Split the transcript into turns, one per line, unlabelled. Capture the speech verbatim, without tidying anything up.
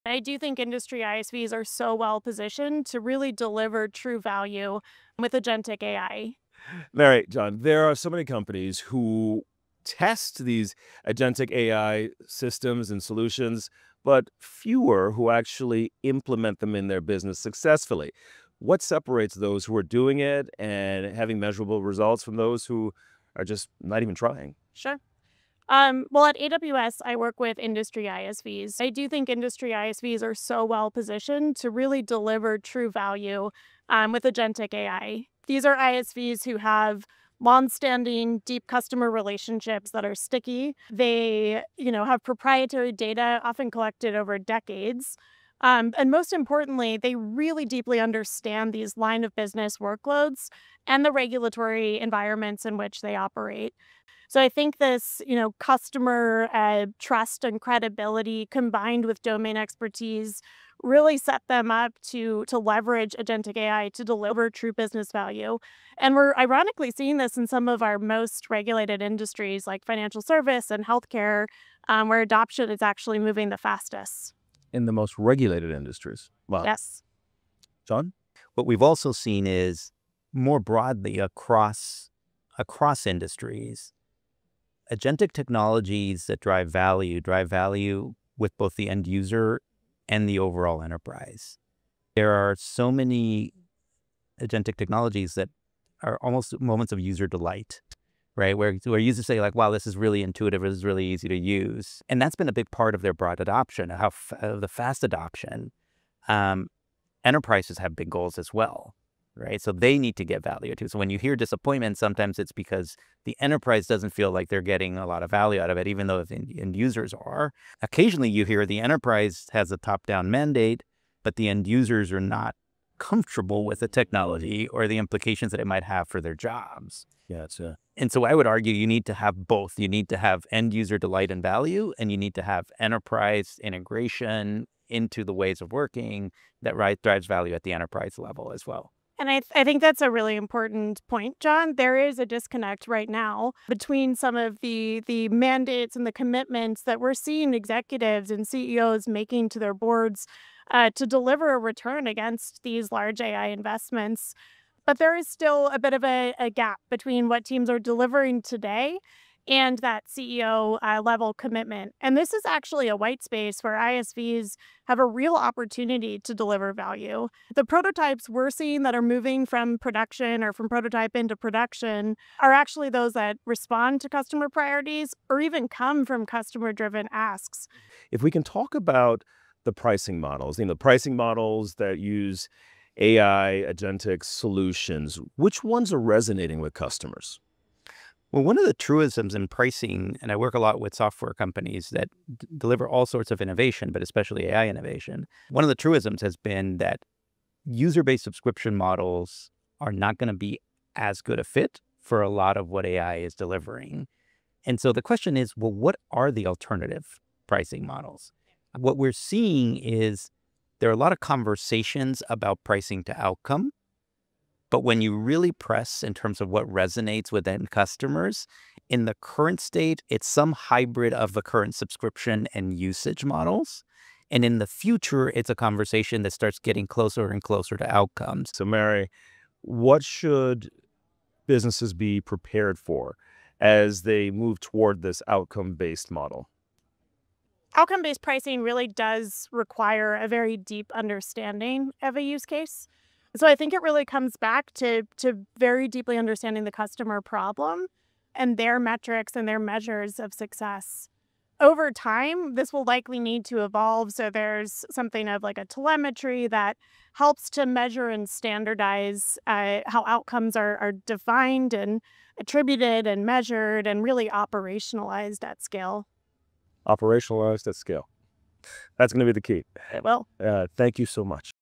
I do think industry I S Vs are so well positioned to really deliver true value with agentic A I.
All right, John, there are so many companies who test these agentic A I systems and solutions, but fewer who actually implement them in their business successfully. What separates those who are doing it and having measurable results from those who are just not even trying?
Sure. Um, well, at A W S, I work with industry I S Vs. I do think industry I S Vs are so well positioned to really deliver true value um, with agentic A I. These are I S Vs who have long-standing, deep customer relationships that are sticky. They, you know, have proprietary data, often collected over decades. Um, and most importantly, they really deeply understand these line of business workloads and the regulatory environments in which they operate. So I think this, you know, customer uh, trust and credibility combined with domain expertise really set them up to to leverage agentic A I to deliver true business value. And we're ironically seeing this in some of our most regulated industries like financial service and healthcare, um, where adoption is actually moving the fastest.
In the most regulated industries. Wow.
Yes.
John?
What we've also seen is more broadly across across industries, agentic technologies that drive value, drive value with both the end user and the overall enterprise. There are so many agentic technologies that are almost moments of user delight, right? Where, where users say like, wow, this is really intuitive, this is really easy to use. And that's been a big part of their broad adoption, how f uh, the fast adoption. Um, enterprises have big goals as well, right? So they need to get value too. So when you hear disappointment, sometimes it's because the enterprise doesn't feel like they're getting a lot of value out of it, even though the end users are. Occasionally you hear the enterprise has a top-down mandate, but the end users are not comfortable with the technology or the implications that it might have for their jobs.
Yeah, it's a
And so I would argue you need to have both. You need to have end user delight and value, and you need to have enterprise integration into the ways of working that right, drives value at the enterprise level as well.
And I, th- I think that's a really important point, John. There is a disconnect right now between some of the the mandates and the commitments that we're seeing executives and C E Os making to their boards uh, to deliver a return against these large A I investments. But there is still a bit of a, a gap between what teams are delivering today and that C E O uh, level commitment. And this is actually a white space where I S Vs have a real opportunity to deliver value. The prototypes we're seeing that are moving from production or from prototype into production are actually those that respond to customer priorities or even come from customer driven asks.
If we can talk about the pricing models, you know, the pricing models that use A I agentic solutions, which ones are resonating with customers?
Well, one of the truisms in pricing, and I work a lot with software companies that d- deliver all sorts of innovation, but especially A I innovation. One of the truisms has been that user-based subscription models are not going to be as good a fit for a lot of what A I is delivering. And so the question is, well, what are the alternative pricing models? What we're seeing is there are a lot of conversations about pricing to outcome. But when you really press in terms of what resonates with end customers, in the current state, it's some hybrid of the current subscription and usage models. And in the future, it's a conversation that starts getting closer and closer to outcomes.
So, Mary, what should businesses be prepared for as they move toward this outcome-based model?
Outcome based pricing really does require a very deep understanding of a use case. So I think it really comes back to, to very deeply understanding the customer problem and their metrics and their measures of success. Over time, this will likely need to evolve. So there's something of like a telemetry that helps to measure and standardize uh, how outcomes are, are defined and attributed and measured and really operationalized at scale.
Operationalized at scale. That's going to be the key.
It will.
Uh, thank you so much.